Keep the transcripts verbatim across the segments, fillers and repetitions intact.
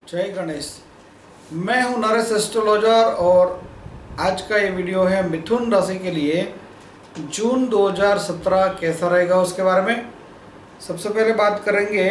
जय गणेश। मैं हूं नरेश एस्ट्रोलॉजर और आज का ये वीडियो है मिथुन राशि के लिए जून दो हज़ार सत्रह कैसा रहेगा उसके बारे में। सबसे पहले बात करेंगे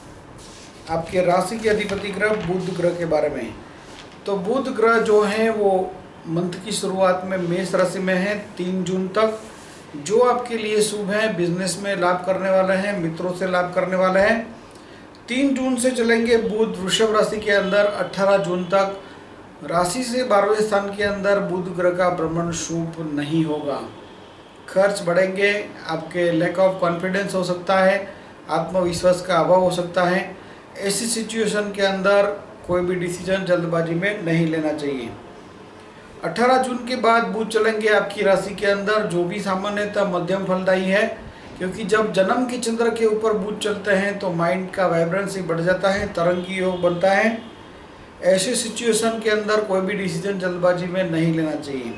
आपके राशि के अधिपति ग्रह बुध ग्रह के बारे में। तो बुध ग्रह जो हैं वो मंथ की शुरुआत में मेष राशि में है तीन जून तक, जो आपके लिए शुभ है। बिजनेस में लाभ करने वाले हैं, मित्रों से लाभ करने वाले हैं। तीन जून से चलेंगे बुध वृषभ राशि के अंदर अठारह जून तक। राशि से बारहवें स्थान के अंदर बुध ग्रह का भ्रमण शुभ नहीं होगा। खर्च बढ़ेंगे, आपके लैक ऑफ कॉन्फिडेंस हो सकता है, आत्मविश्वास का अभाव हो सकता है। ऐसी सिचुएशन के अंदर कोई भी डिसीजन जल्दबाजी में नहीं लेना चाहिए। अठारह जून के बाद बुध चलेंगे आपकी राशि के अंदर, जो भी सामान्यतः मध्यम फलदायी है, क्योंकि जब जन्म के चंद्र के ऊपर बुध चलते हैं तो माइंड का वाइब्रेंसी बढ़ जाता है, तरंगी योग बनता है। ऐसे सिचुएशन के अंदर कोई भी डिसीजन जल्दबाजी में नहीं लेना चाहिए।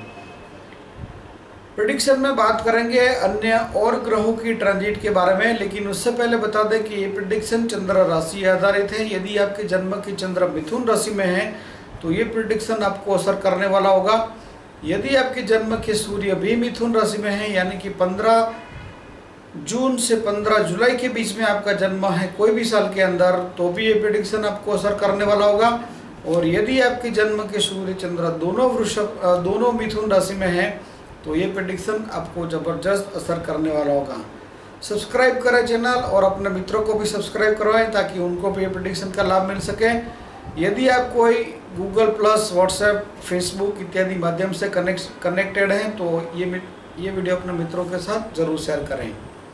प्रेडिक्शन में बात करेंगे अन्य और ग्रहों की ट्रांजिट के बारे में, लेकिन उससे पहले बता दें कि ये प्रेडिक्शन चंद्र राशि आधारित है। यदि आपके जन्म की चंद्र मिथुन राशि में है तो ये प्रेडिक्शन आपको असर करने वाला होगा। यदि आपके जन्म के सूर्य भी मिथुन राशि में है, यानी कि पंद्रह जून से पंद्रह जुलाई के बीच में आपका जन्म है कोई भी साल के अंदर, तो भी ये प्रेडिक्शन आपको असर करने वाला होगा। और यदि आपके जन्म के सूर्य चंद्र दोनों वृषभ दोनों मिथुन राशि में है तो ये प्रेडिक्शन आपको ज़बरदस्त असर करने वाला होगा। सब्सक्राइब करें चैनल और अपने मित्रों को भी सब्सक्राइब करवाएं ताकि उनको भी ये प्रेडिक्शन का लाभ मिल सके। यदि आप कोई गूगल प्लस, व्हाट्सएप, फेसबुक इत्यादि माध्यम से कनेक्ट कनेक्टेड हैं तो ये ये वीडियो अपने मित्रों के साथ ज़रूर शेयर करें।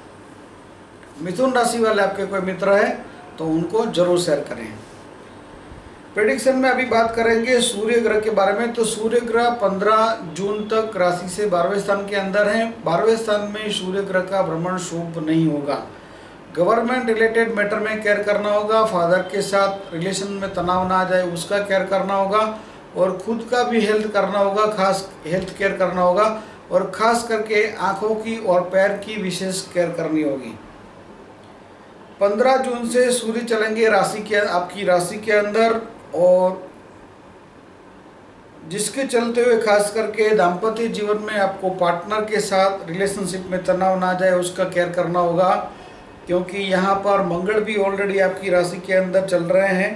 मिथुन राशि वाले आपके कोई मित्र हैं तो उनको जरूर शेयर करें। प्रेडिक्शन में अभी बात करेंगे सूर्य ग्रह के बारे में। तो सूर्य ग्रह पंद्रह जून तक राशि से बारहवें स्थान के अंदर है। बारहवें स्थान में सूर्य ग्रह का भ्रमण शुभ नहीं होगा। गवर्नमेंट रिलेटेड मैटर में केयर करना होगा। फादर के साथ रिलेशन में तनाव ना आ जाए उसका केयर करना होगा, और खुद का भी हेल्थ करना होगा, खास हेल्थ केयर करना होगा, और खास करके आँखों की और पैर की विशेष केयर करनी होगी। पंद्रह जून से सूर्य चलेंगे राशि के आपकी राशि के अंदर, और जिसके चलते हुए खास करके दाम्पत्य जीवन में आपको पार्टनर के साथ रिलेशनशिप में तनाव ना जाए उसका केयर करना होगा, क्योंकि यहाँ पर मंगल भी ऑलरेडी आपकी राशि के अंदर चल रहे हैं,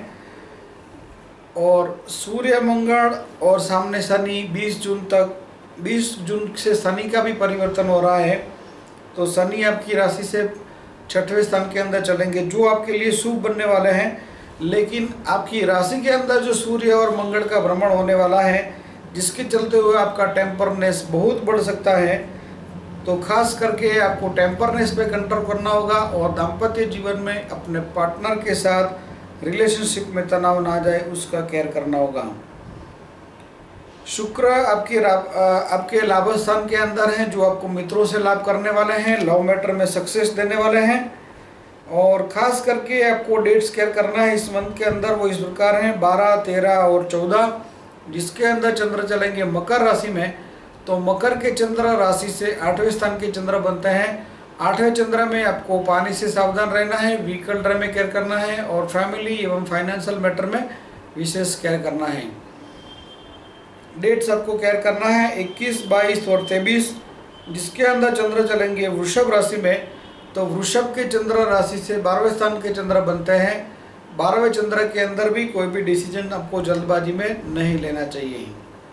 और सूर्य मंगल और सामने शनि बीस जून तक बीस जून से शनि का भी परिवर्तन हो रहा है। तो शनि आपकी राशि से छठवें स्थान के अंदर चलेंगे, जो आपके लिए शुभ बनने वाले हैं। लेकिन आपकी राशि के अंदर जो सूर्य और मंगल का भ्रमण होने वाला है, जिसके चलते हुए आपका टेम्परनेस बहुत बढ़ सकता है। तो खास करके आपको टेम्परनेस पे कंट्रोल करना होगा, और दाम्पत्य जीवन में अपने पार्टनर के साथ रिलेशनशिप में तनाव ना जाए उसका केयर करना होगा। शुक्र आपके आपके लाभ स्थान के अंदर हैं, जो आपको मित्रों से लाभ करने वाले हैं, लव मैटर में सक्सेस देने वाले हैं। और ख़ास करके आपको डेट्स केयर करना है इस मंथ के अंदर, वो इस प्रकार हैं बारह, तेरह और चौदह, जिसके अंदर चंद्र चलेंगे मकर राशि में। तो मकर के चंद्र राशि से आठवें स्थान के चंद्र बनते हैं। आठवें चंद्र में आपको पानी से सावधान रहना है, व्हीकल ड्राइव में केयर करना है, और फैमिली एवं फाइनेंशियल मैटर में विशेष केयर करना है। डेट्स आपको केयर करना है इक्कीस, बाईस और तेईस, जिसके अंदर चंद्र चलेंगे वृषभ राशि में। तो वृषभ के चंद्र राशि से बारहवें स्थान के चंद्र बनते हैं। बारहवें चंद्र के अंदर भी कोई भी डिसीजन आपको जल्दबाजी में नहीं लेना चाहिए।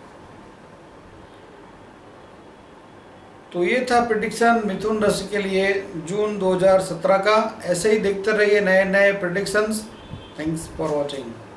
तो ये था प्रेडिक्शन मिथुन राशि के लिए जून दो हज़ार सत्रह का। ऐसे ही देखते रहिए नए नए प्रेडिक्शंस। Thanks for watching.